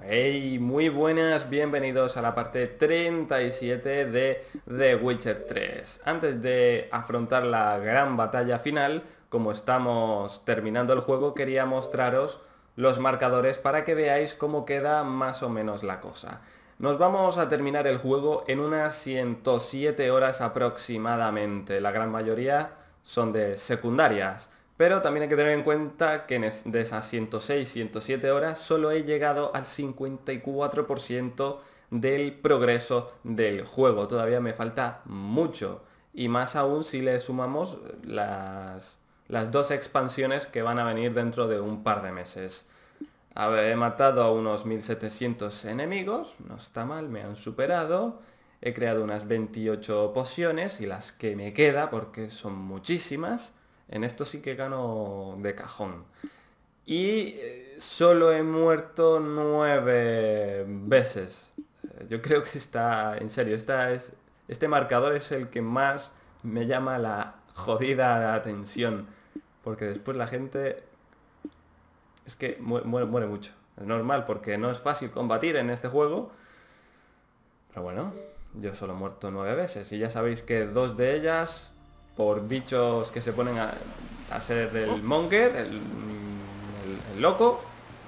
Hey, muy buenas, bienvenidos a la parte 37 de The Witcher 3. Antes de afrontar la gran batalla final, como estamos terminando el juego, quería mostraros los marcadores para que veáis cómo queda más o menos la cosa. Nos vamos a terminar el juego en unas 107 horas aproximadamente, la gran mayoría son de secundarias. Pero también hay que tener en cuenta que de esas 106, 107 horas solo he llegado al 54% del progreso del juego. Todavía me falta mucho. Y más aún si le sumamos las dos expansiones que van a venir dentro de un par de meses. A ver, he matado a unos 1700 enemigos, no está mal, me han superado. He creado unas 28 pociones y las que me queda, porque son muchísimas, en esto sí que gano de cajón. Y solo he muerto 9 veces. Yo creo que está, en serio, este marcador es el que más me llama la jodida atención. Porque después la gente es que muere mucho. Es normal porque no es fácil combatir en este juego. Pero bueno, yo solo he muerto 9 veces. Y ya sabéis que 2 de ellas por bichos que se ponen a ser el monger, el loco.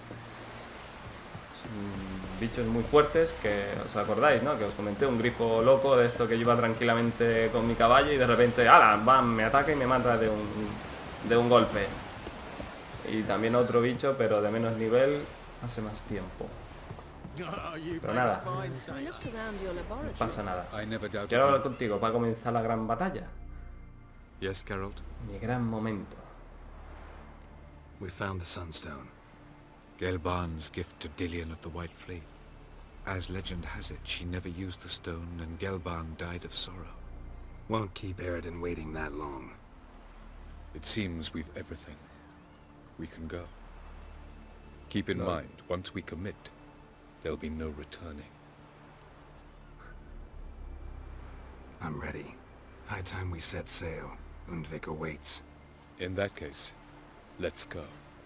Bichos muy fuertes que os acordáis, ¿no? Que os comenté, un grifo loco de esto que yo iba tranquilamente con mi caballo y de repente, ¡ala! ¡Bam! Me ataca y me mata de un golpe. Y también otro bicho, pero de menos nivel, hace más tiempo. Pero nada, no pasa nada. Quiero hablar contigo para comenzar la gran batalla. Yes, Geralt? Mi gran momento. We found the Sunstone. Gelban's gift to Dillion of the White Fleet. As legend has it, she never used the stone and Gelban died of sorrow. Won't keep Eredin waiting that long. It seems we've everything. We can go. Keep in mind, once we commit, there'll be no returning. I'm ready. High time we set sail. Undvik awaits. In that case, let's go.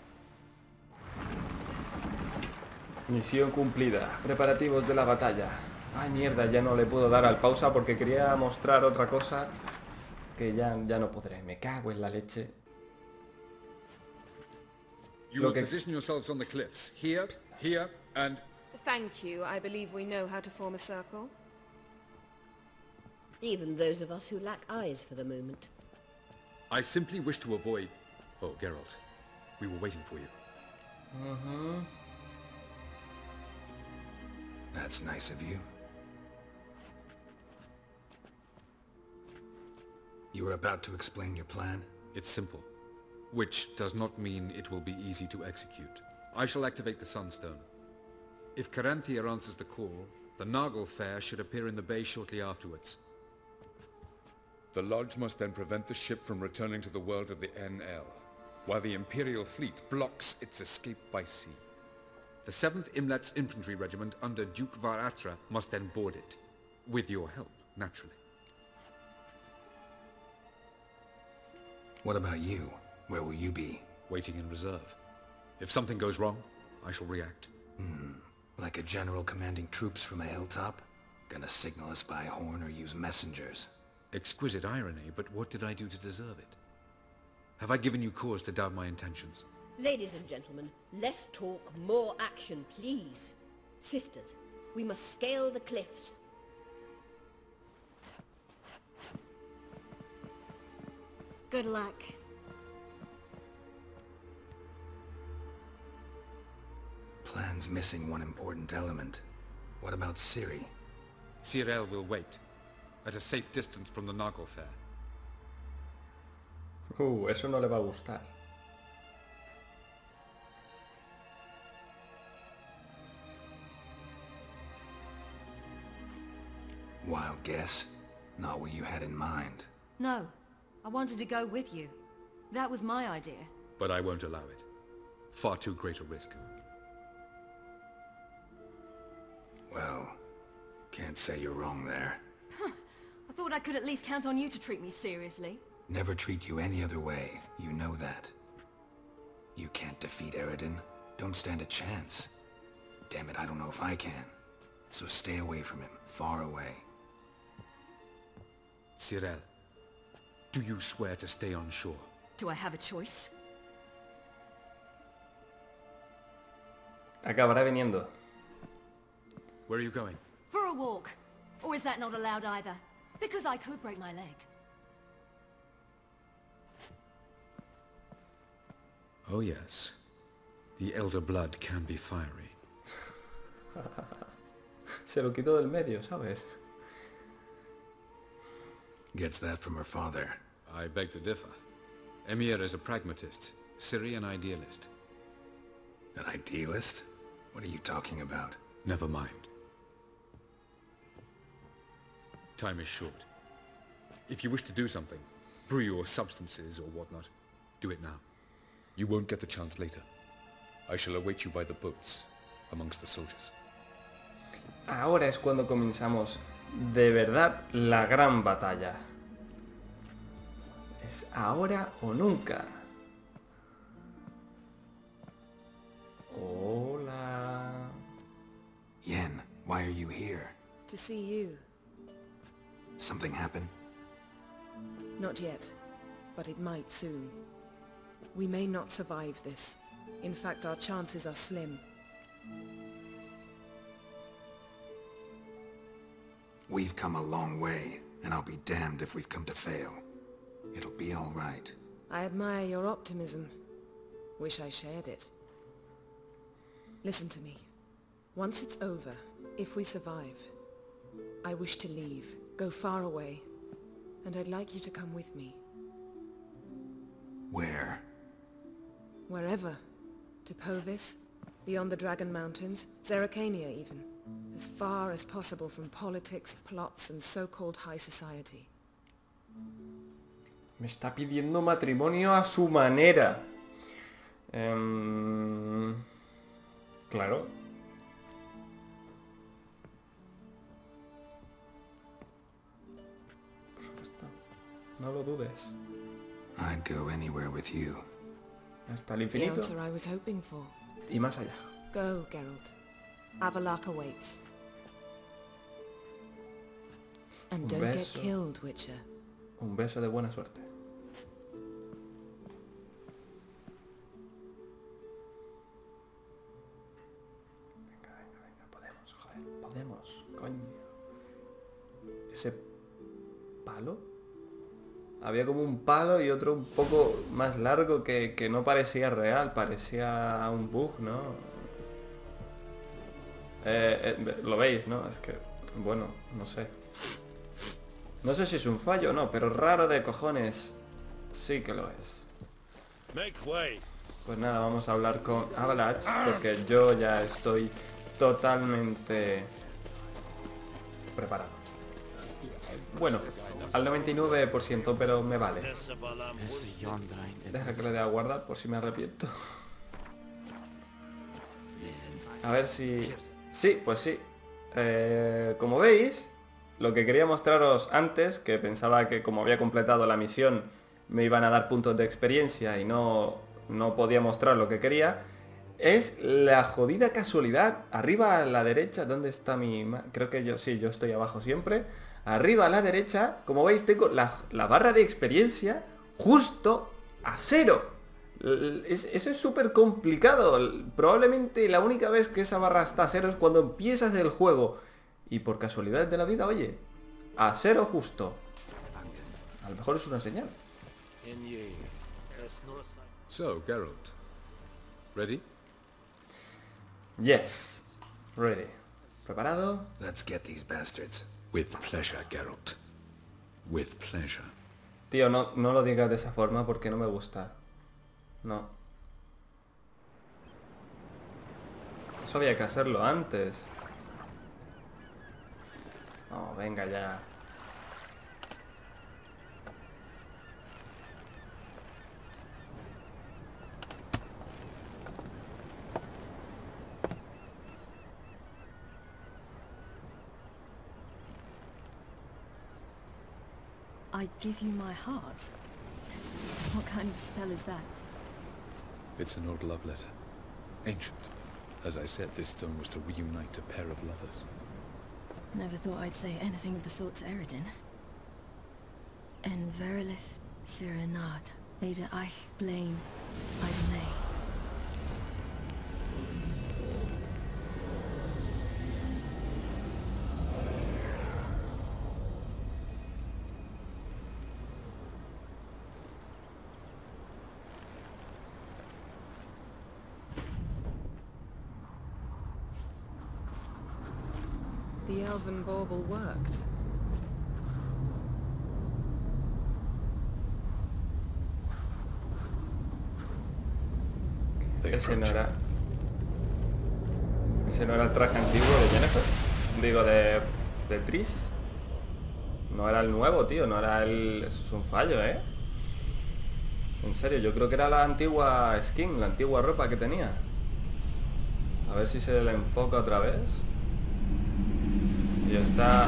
Misión cumplida. Preparativos de la batalla. Ay, mierda, ya no le puedo dar al pausa porque quería mostrar otra cosa que ya no podré. Me cago en la leche. You will position yourselves on the cliffs. Here, here, and... Thank you. I believe we know how to form a circle. Even those of us who lack eyes for the moment. I simply wish to avoid... Oh, Geralt. We were waiting for you. That's nice of you. You were about to explain your plan? It's simple. Which does not mean it will be easy to execute. I shall activate the Sunstone. If Caranthia answers the call, the Nargle Fair should appear in the bay shortly afterwards. The Lodge must then prevent the ship from returning to the world of the NL, while the Imperial fleet blocks its escape by sea. The 7th Imlet's Infantry Regiment under Duke Varatra must then board it. With your help, naturally. What about you? Where will you be? Waiting in reserve. If something goes wrong, I shall react. Like a general commanding troops from a hilltop? Gonna signal us by horn or use messengers? Exquisite irony, but what did I do to deserve it? Have I given you cause to doubt my intentions? Ladies and gentlemen, less talk, more action, please. Sisters, we must scale the cliffs. Good luck. Plan's missing one important element. What about Ciri? Cyril will wait, at a safe distance from the Nargle Fair. Eso no le va a gustar. Wild guess? Not what you had in mind. No, I wanted to go with you. That was my idea. But I won't allow it. Far too great a risk. Well, can't say you're wrong there. I thought I could at least count on you to treat me seriously. Never treat you any other way. You know that. You can't defeat Eredin. Don't stand a chance. Damn it, I don't know if I can. So stay away from him, far away. Cyril, do you swear to stay on shore? Do I have a choice? Acabará viniendo. Where are you going? For a walk. Or is that not allowed either? Because I could break my leg. Oh yes. The elder blood can be fiery. Se lo quitó del medio, ¿sabes? Gets that from her father. I beg to differ. Emir is a pragmatist, Ciri an idealist. An idealist? What are you talking about? Never mind. Time is short. If you wish to do something, brew your substances or whatnot, do it now. You won't get the chance later. I shall await you by the boats, amongst the soldiers. Ahora es cuando comenzamos de verdad la gran batalla. Es ahora o nunca. Hola. Yen, why are you here? To see you. Something happen? Not yet, but it might soon. We may not survive this. In fact, our chances are slim. We've come a long way, and I'll be damned if we've come to fail. It'll be all right. I admire your optimism. Wish I shared it. Listen to me. Once it's over, if we survive, I wish to leave, go far away, and I'd like you to come with me. Where? Wherever. To Povis, beyond the Dragon Mountains, Zerrikania even. As far as possible from politics, plots, and so-called high society. Me está pidiendo matrimonio a su manera. Claro. Por supuesto. No lo dudes. I'd go anywhere with you. Hasta el The infinito answer I was hoping for. y más allá. Go, Geralt. Avalok awaits. And Un don't get beso. killed, Witcher. Un beso de buena suerte. Venga, venga, venga. Podemos, joder. Podemos, coño. Ese palo. Había como un palo y otro un poco más largo que no parecía real. Parecía un bug, ¿no? Lo veis, ¿no? Es que, bueno, no sé. No sé si es un fallo o no, pero raro de cojones sí que lo es. Pues nada, vamos a hablar con Avalanche, porque yo ya estoy totalmente preparado. Bueno, al 99%, pero me vale. Deja que le dé a guardar por si me arrepiento. A ver si... Sí, pues sí. Como veis, lo que quería mostraros antes, que pensaba que como había completado la misión me iban a dar puntos de experiencia y no podía mostrar lo que quería, es la jodida casualidad. Arriba a la derecha, ¿dónde está mi...? Creo que yo estoy abajo siempre. Arriba a la derecha, como veis, tengo la barra de experiencia justo a 0. Eso es súper complicado. Probablemente la única vez que esa barra está a 0 es cuando empiezas el juego. Y por casualidad de la vida, oye, a 0 justo. A lo mejor es una señal. So, Geralt, ready? Yes. Ready. ¿Preparado? Let's get these bastards. With pleasure, Geralt. With pleasure. Tío, no lo digas de esa forma porque no me gusta. No. Eso había que hacerlo antes. Oh, venga ya. I give you my heart. What kind of spell is that? It's an old love letter. Ancient. As I said, this stone was to reunite a pair of lovers. Never thought I'd say anything of the sort to Eredin. En verilith Sirenad, Ada eich blame, Idemay. The elven bauble worked. Ese no era el traje antiguo de Yennefer. Digo, de Triss. No era el nuevo, tío. No era el... Eso es un fallo, ¿eh? En serio, yo creo que era la antigua skin, la antigua ropa que tenía. A ver si se le enfoca otra vez. Y está...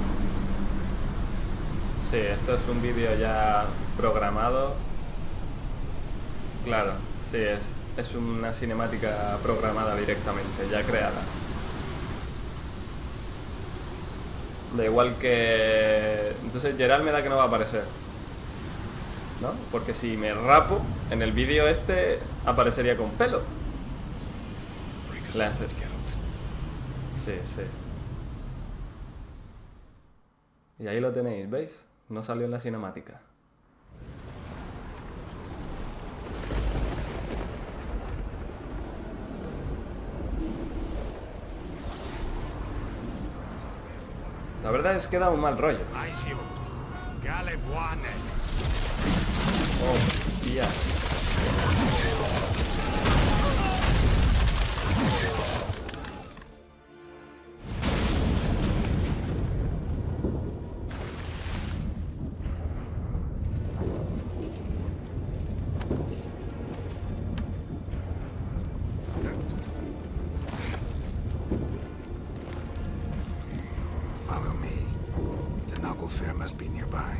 Sí, esto es un vídeo ya programado. Claro, sí, es una cinemática programada directamente, ya creada. Da igual que... Entonces Geralt me da que no va a aparecer, ¿no? Porque si me rapo, en el vídeo este aparecería con pelo. Láser. Sí, sí. Y ahí lo tenéis, ¿veis? No salió en la cinemática. La verdad es que da un mal rollo. Oh, tía. Follow me. The Noggle Fair must be nearby.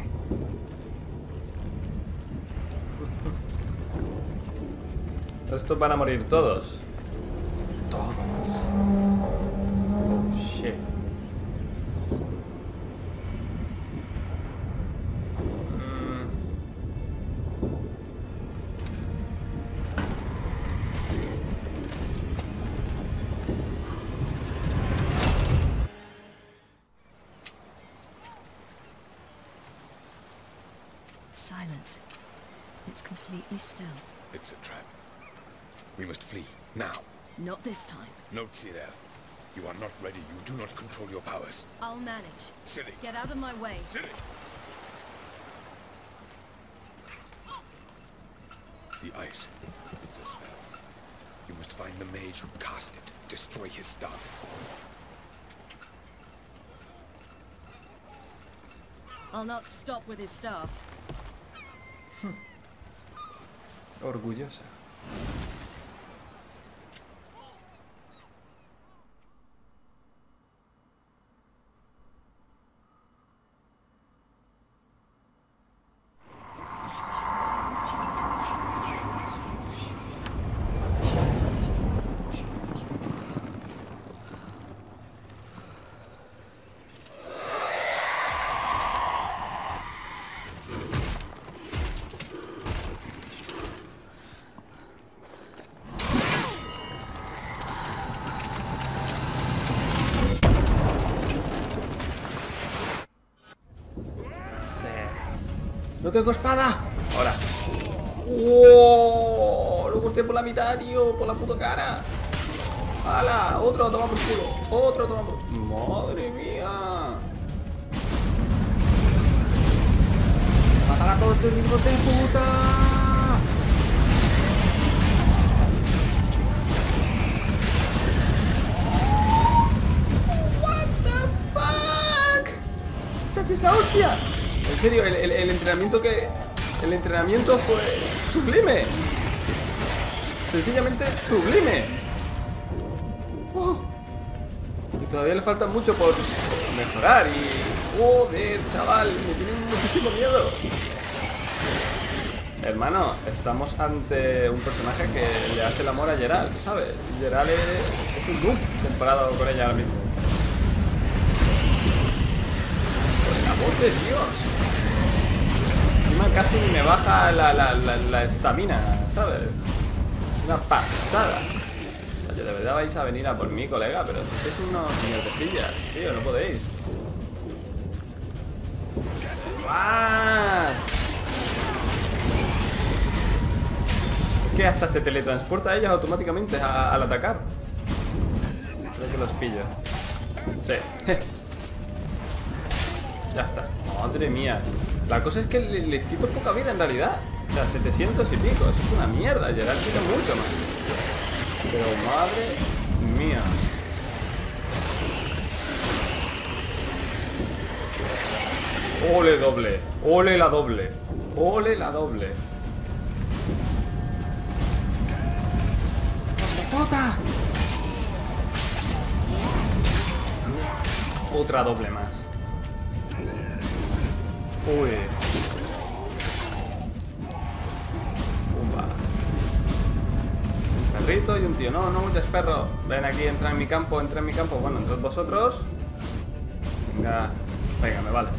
Estos van a morir todos. Todos. Oh, shit. Silence. It's completely still. It's a trap. We must flee, now. Not this time. Note, Cyril. You are not ready. You do not control your powers. I'll manage. Silly. Get out of my way. Silly! The ice. It's a spell. You must find the mage who cast it. Destroy his staff. I'll not stop with his staff. Orgullosa. ¡No tengo espada! ¡Ahora! ¡Oh! Lo corté por la mitad, tío. Por la puta cara. ¡Hala! Otro toma por culo. Otro toma por... ¡Madre mía! ¡Matar a todos estos hijos de puta! What the fuck? Esta es la hostia. En serio, el entrenamiento que... El entrenamiento fue sublime. Sencillamente sublime. Oh. Y todavía le falta mucho por mejorar y... Joder, chaval, me tiene muchísimo miedo. Hermano, estamos ante un personaje que le hace el amor a Geralt, ¿sabes? Geralt es un noob comparado con ella ahora mismo. Por el amor de Dios. Encima casi me baja la estamina, ¿sabes? Una pasada. O sea, de verdad vais a venir a por mí, colega, pero si sois unos mierdecillas, tío, no podéis. ¡Ah! Que hasta se teletransporta a ellos automáticamente al atacar. Creo que los pillo. Sí. Ya está. Madre mía. La cosa es que les quito poca vida en realidad. O sea, 700 y pico. Eso es una mierda. Geralt quita mucho más. Pero madre mía. Ole doble. Ole la doble. Ole la doble. ¡Puta! Otra doble más. Uy. Pumba. Un perrito y un tío. No, no huyas, perro. Ven aquí, entra en mi campo, entra en mi campo. Bueno, entrad vosotros. Venga. Venga, me vale.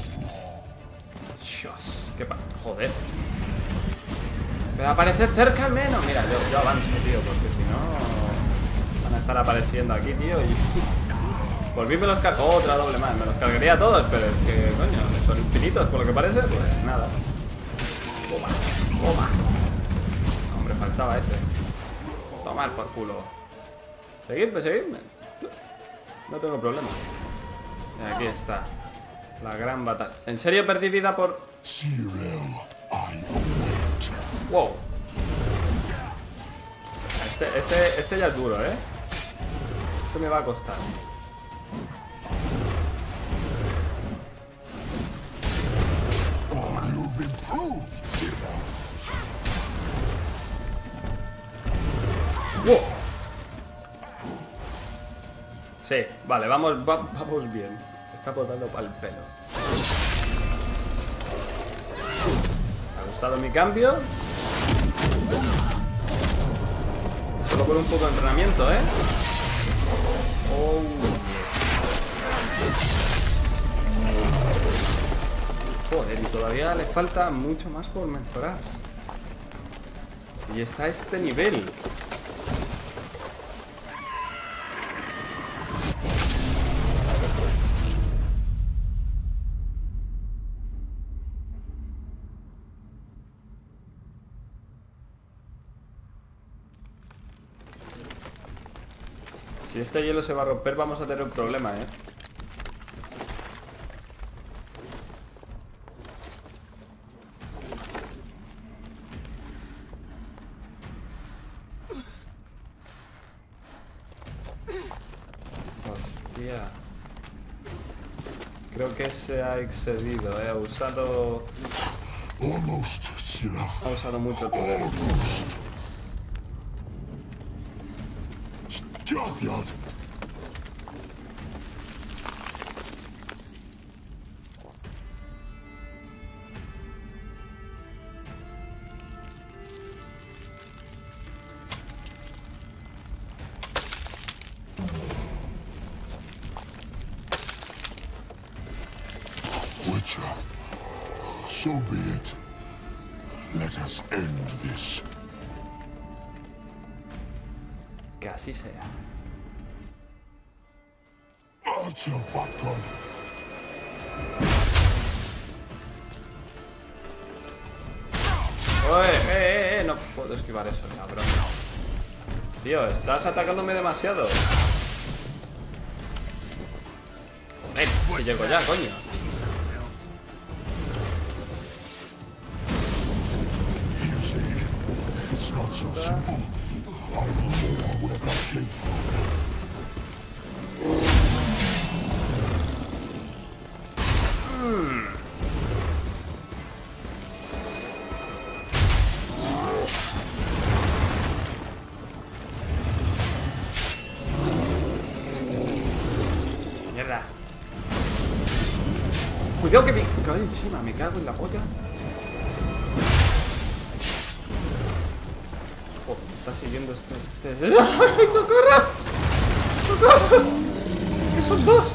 Dios, qué joder. Pero aparece cerca al menos. Mira, yo avanzo, tío, porque si no van a estar apareciendo aquí, tío. Y volví, me los cargo. Otra doble más. Me los cargaría a todos, pero es que, coño, son infinitos por lo que parece. Pues nada. Toma, toma. Hombre, faltaba ese. Tomar por culo. Seguidme, seguidme. No tengo problema. Y aquí está. La gran batalla. ¿En serio perdí vida por...? Wow. Este ya es duro, ¿eh? Esto me va a costar. Wow. Sí, vale, vamos bien. Está botando para el pelo. ¿Me ha gustado mi cambio? Solo con un poco de entrenamiento, ¿eh? Oh, yeah. Joder, y todavía le falta mucho más por mejorar. Y está a este nivel. Si este hielo se va a romper, vamos a tener un problema, ¿eh? Hostia. Creo que se ha excedido, ¿eh? Ha usado mucho el poder. Witcher, so be it. Let us end this. Que así sea. Artefactor. Oye, no puedo esquivar eso, cabrón. Tío, estás atacándome demasiado. Joder, si llego ya, coño. It's not so simple. I know where that came from. Mierda. Cuidado que me cae encima, me cago en la polla. siguiendo este... ¡Ay, socorro! ¡Socorro! ¡Que son dos!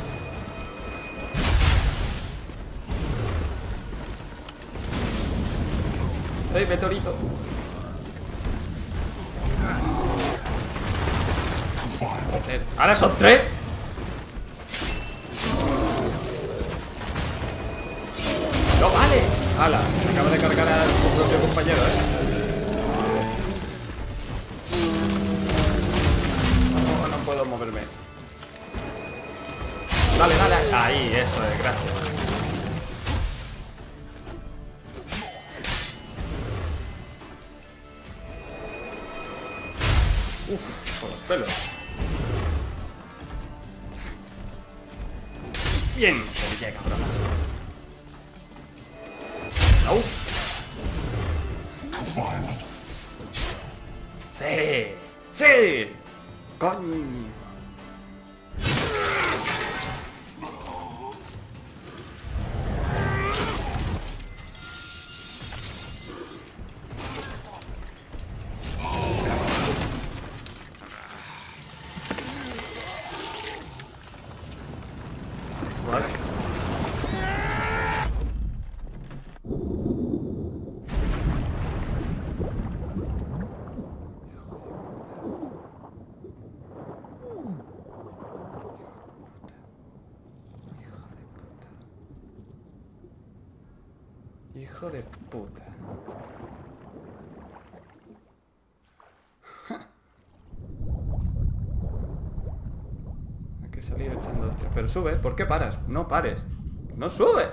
¡Ey, meteorito! Joder, ¿ahora son tres? ¡No vale! ¡Hala! Acaba de cargar a su propio compañero, No puedo moverme. Dale, dale. Ahí, eso es, gracias. Uf, con los pelos. Bien, se llega, cabronas. ¡Au! ¡Sí! ¡Sí! ¡Coño! Hijo de puta. Hay que salir echando hostias. Pero sube, ¿por qué paras? No pares. ¡No sube!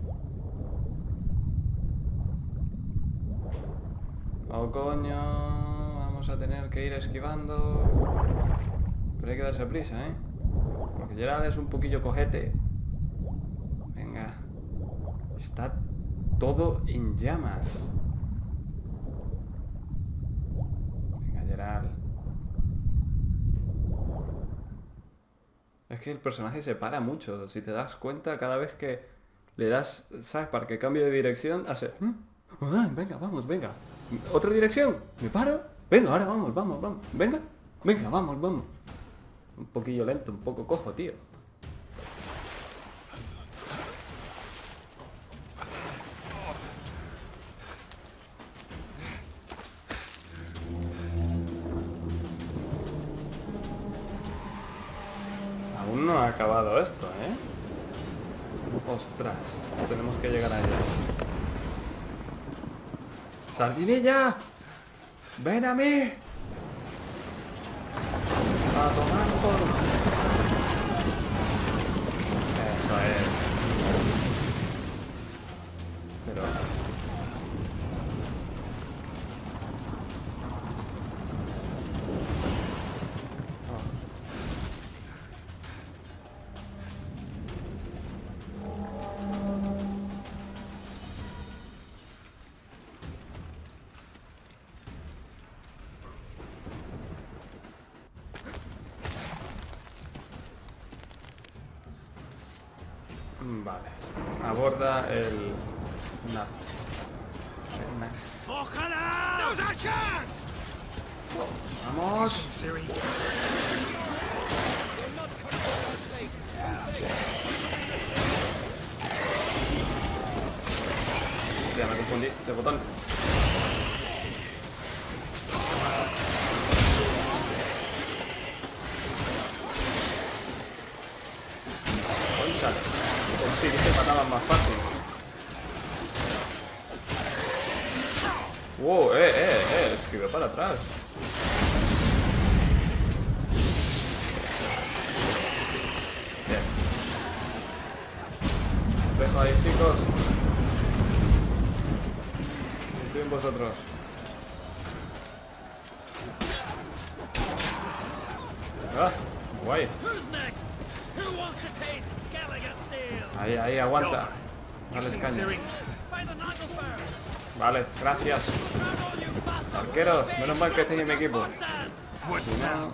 Oh, coño. Vamos a tener que ir esquivando. Pero hay que darse prisa, ¿eh? Porque Geralt es un poquillo cojete. Venga. Está todo en llamas. Venga, Geralt. Es que el personaje se para mucho. Si te das cuenta, cada vez que le das, ¿sabes? Para que cambie de dirección, hace... venga, vamos, venga. ¿Otra dirección? ¿Me paro? Venga, ahora vamos, vamos, vamos. Venga, venga, vamos, vamos. Un poquillo lento, un poco cojo, tío. Aún no ha acabado esto, ¿eh? Ostras, tenemos que llegar allá. ¡Sardinilla! ¡Ven a mí! ¡A tomar por... Eso es. Pero... Vale. Aborda el... ¡Vamos! Ya me confundí de botón. Conchale. Pues sí, que mataban más fácil. Wow, esquivé para atrás. Bien. Os dejo ahí, chicos. Estoy en vosotros. Ah, guay. Ahí, ahí, aguanta. Dale caña. Vale, gracias. Arqueros, menos mal que estéis en mi equipo. Si no...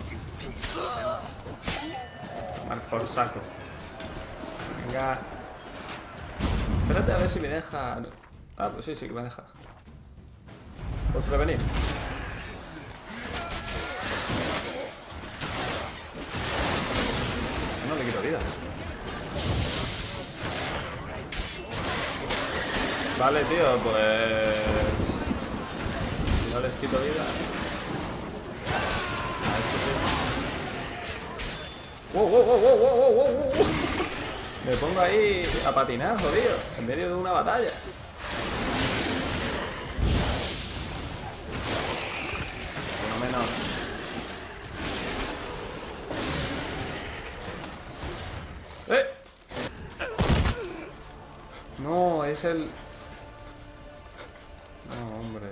Mal por saco. Venga. Espérate a ver si me deja... Ah, pues sí, sí que me deja. Por prevenir. le quito vida. Vale, tío, pues... si no les quito vida... A este sí. ¡Wow, wow, wow, wow, wow, wow, wow! Me pongo ahí a patinar, jodido, en medio de una batalla. Uno menos. No, es el... No, hombre.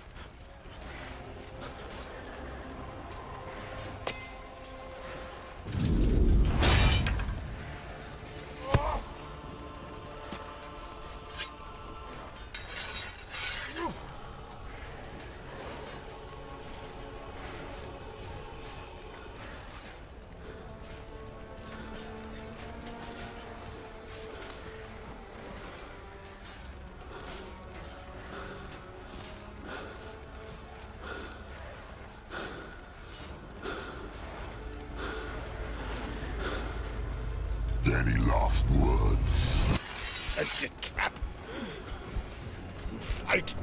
Any last words? Set your trap. Fight.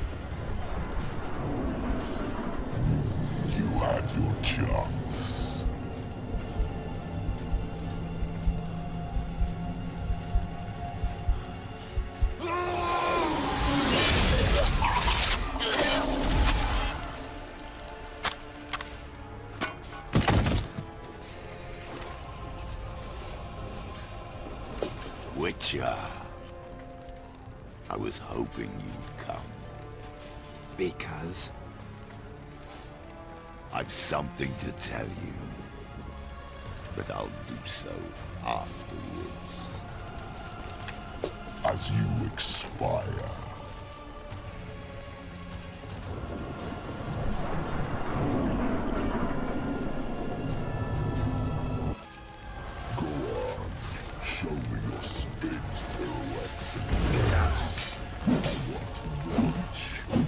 You had your chance. Witcher. I was hoping you'd come. Because? I've something to tell you. But I'll do so afterwards. As you expire. Go on. Show me your spins, pirouettes, and flips. I want to watch.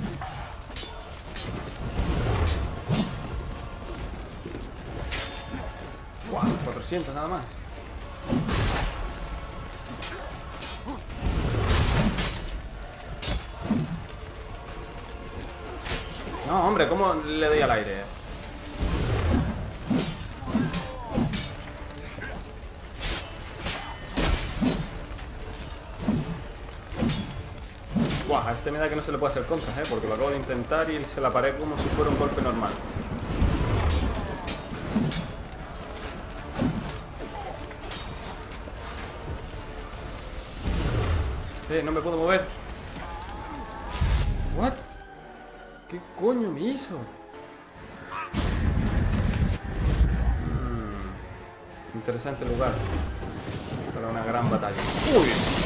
¡Guau! 400 nada más. No, hombre, ¿cómo le doy al aire? Buah, a este me da que no se le puede hacer contras, porque lo acabo de intentar y se la paré como si fuera un golpe normal. No me puedo mover. What? ¿Qué coño me hizo? Interesante lugar para una gran batalla. ¡Uy!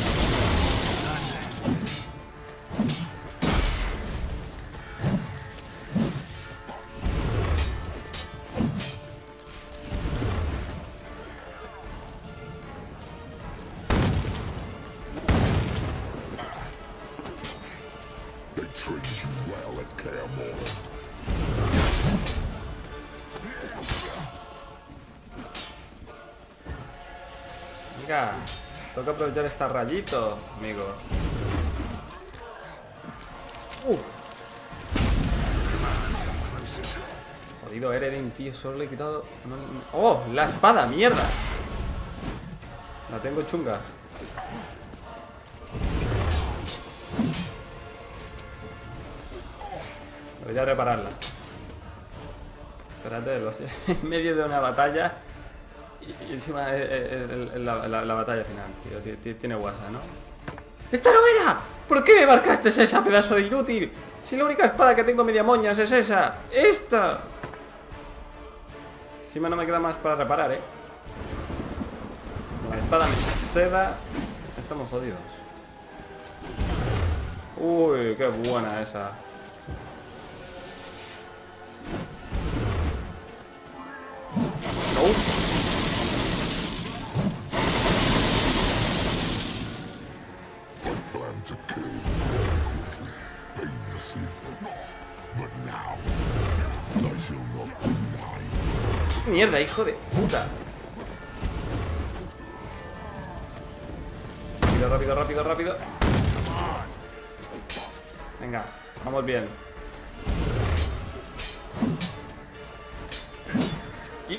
They trained you well at Claremont. Mira, toca aprovechar este rayito, amigo. Uf. Jodido Eredin, tío, solo le he quitado... ¡Oh! ¡La espada! ¡Mierda! La tengo chunga. Voy a repararla. Espérate, en medio de una batalla y encima la batalla final, tío. Tiene guasa, ¿no? ¡Esta no era! ¿Por qué me marcaste esa, pedazo de inútil? Si la única espada que tengo media moñas es esa. ¡Esta! Encima no me queda más para reparar, ¿eh? La espada me seda. Estamos jodidos. Uy, qué buena esa. I plan to kill you quickly, painlessly. But now, I shall not deny. Mierda, hijo de puta. Rápido, rápido, rápido, rápido. Venga, vamos bien. Skip.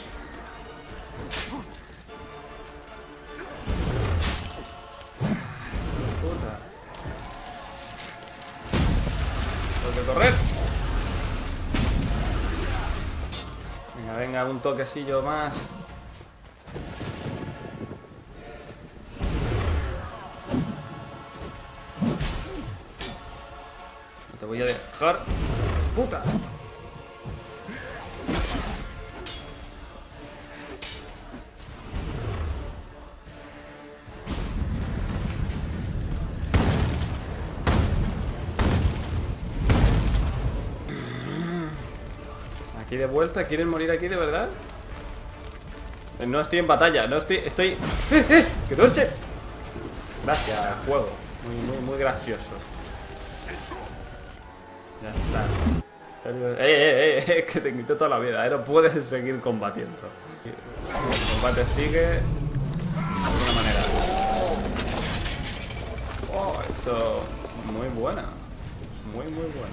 Puta. Tengo que correr. Venga, venga, un toquecillo más. No te voy a dejar. ¡Puta! Aquí de vuelta, ¿quieren morir aquí de verdad? No estoy en batalla, no estoy... ¡Que no sé! Gracias, juego. Muy gracioso. Ya está. Que te quito toda la vida, no puedes seguir combatiendo. El combate sigue de alguna manera. Oh, eso... Muy buena. Muy buena.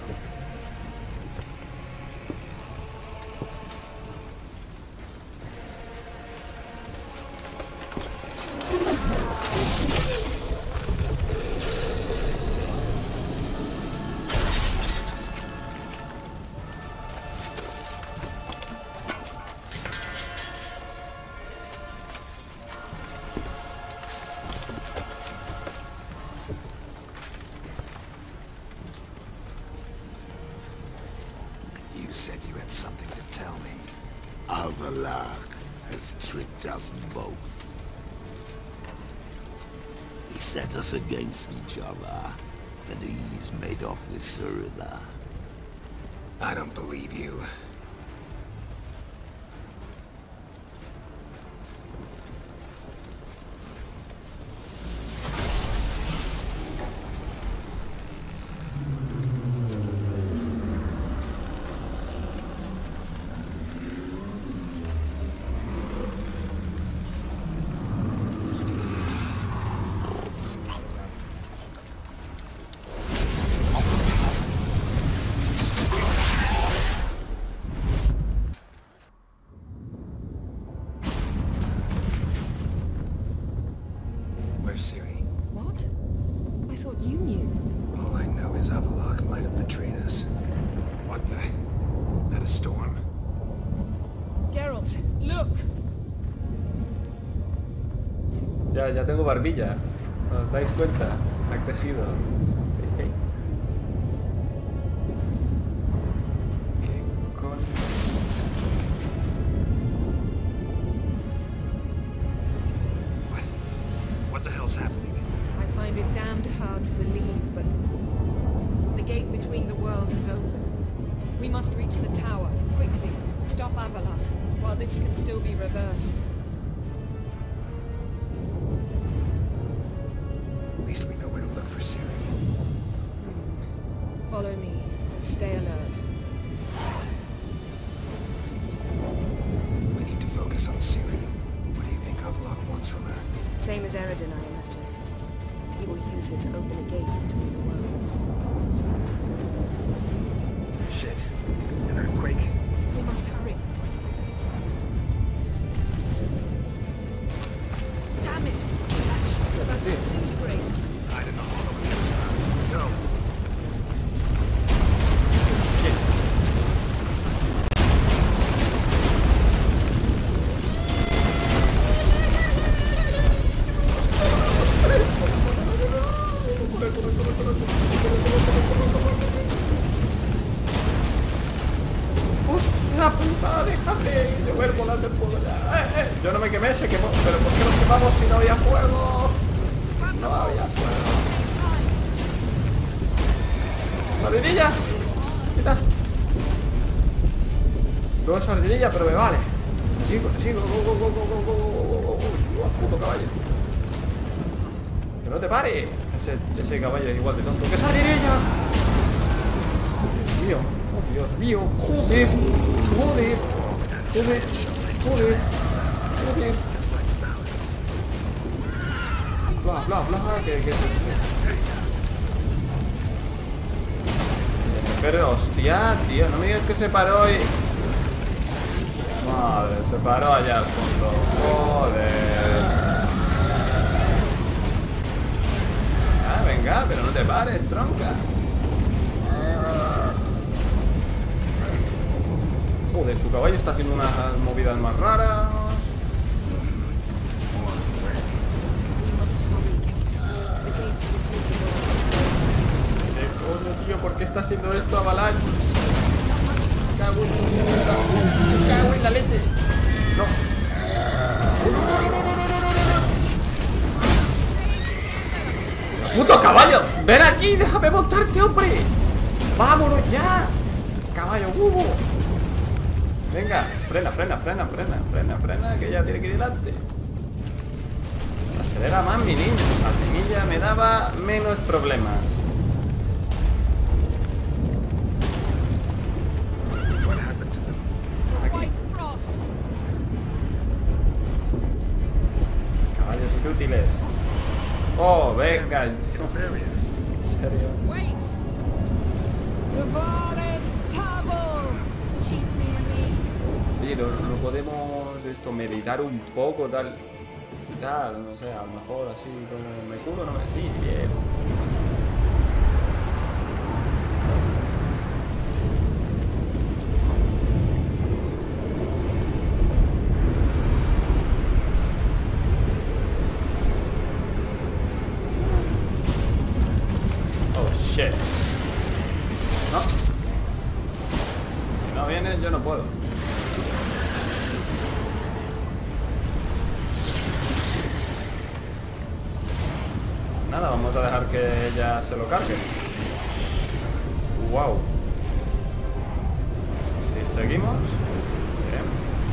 You said you had something to tell me. Avallac'h has tricked us both. He set us against each other, and he's made off with Cyrilla. I don't believe you. Where's Ciri? What? I thought you knew. All I know is Avallac'h might have betrayed us. What the? That a storm? Geralt, look! Ya tengo barbilla. ¿Os dais cuenta? Ha crecido. ¿Qué coño? What the hell's happening? I find it damned hard to believe, but the gate between the worlds is open. We must reach the tower, quickly. Stop Avallac'h, while this can still be reversed. At least we know where to look for Ciri. Follow me, and stay alert. We need to focus on Ciri. What do you think Avallac'h wants from her? Same as Eredin, I imagine. He will use it to open a gate between the worlds. Shit. An earthquake? We must hurry. Damn it! That ship's about to disintegrate. Hide in the hollow on the other side. Go! ¡Hostia puta! ¡Déjame llover bolas de fuego ya! Yo no me quemé, se quemó. ¿Pero por qué nos quemamos si no había fuego? No había fuego. ¡Sardinilla! ¡Quita! No es sardinilla, pero me vale. Sigo, go. Puto caballo. ¡Que no te pare! Ese caballo es igual de tonto que sardinilla. Dios mío. ¡Oh, Dios mío! ¡Joder! ¿Qué es eso? Pero hostia, tío, no me digas que se paró y... Madre, se paró allá al fondo. Joder. Ah, venga, pero no te pares, tronca. Joder, su caballo está haciendo unas movidas más raras. ¿Qué coño, tío? ¿Por qué está haciendo esto Avalanche? Me cago en la leche. No. ¡Puto caballo! ¡Ven aquí! ¡Déjame montarte, hombre! ¡Vámonos ya! ¡Caballo, bubo! Venga, frena, que ya tiene que ir delante. Acelera más, mi niño. A mí ya me daba menos problemas. Aquí. Caballos inútiles. Oh, venga. ¿En serio? Oye, lo podemos meditar un poco, tal, no sé, a lo mejor así, como me curo, no me... Sí, bien. Oh, shit. No. Si no vienes, yo no puedo. Nada, vamos a dejar que ella se lo cargue. Wow. Sí, seguimos. Bien.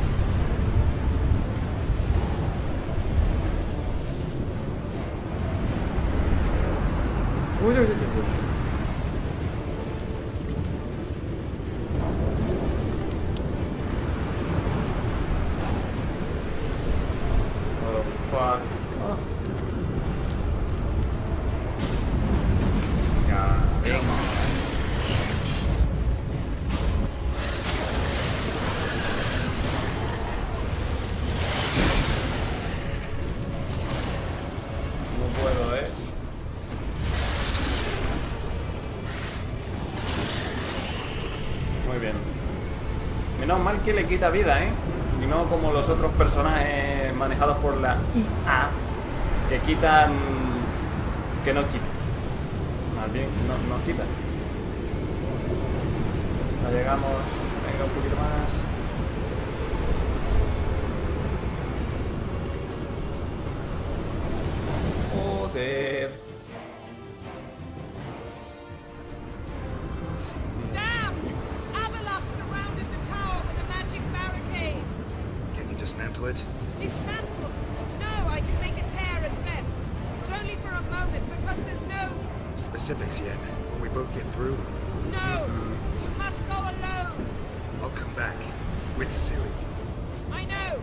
Uy, uy, uy, uy. Oh, fuck. Oh. No puedo, Muy bien. Menos mal que le quita vida, y no como los otros personajes manejados por la IA que quitan... que no quitan. Más bien, no quitan. Ya llegamos. Venga, un poquito más. Joder. Damn! Avalok surrounded the tower with a magic barricade. Can you dismantle it? Dismantle? No, I can make a tear at best. But only for a moment, because there's no... Specifics yet? Will we both get through? No! You must go alone! I'll come back. With Ciri. I know!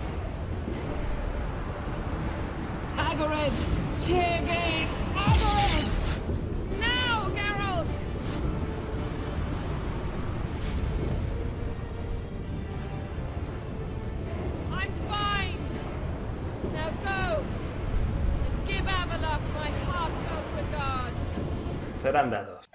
Agored! Tyrgain! Agored! Now, Geralt! I'm fine! Now go! And give Avalok my heartfelt regards. Serán dados.